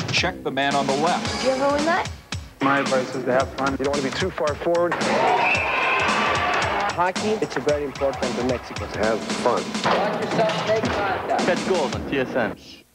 check the man on the left. Did you ever win that? My advice is to have fun. You don't want to be too far forward. Hockey, it's very important to Mexicans. Have fun. Watch yourself, make contact. Catch goals on TSN.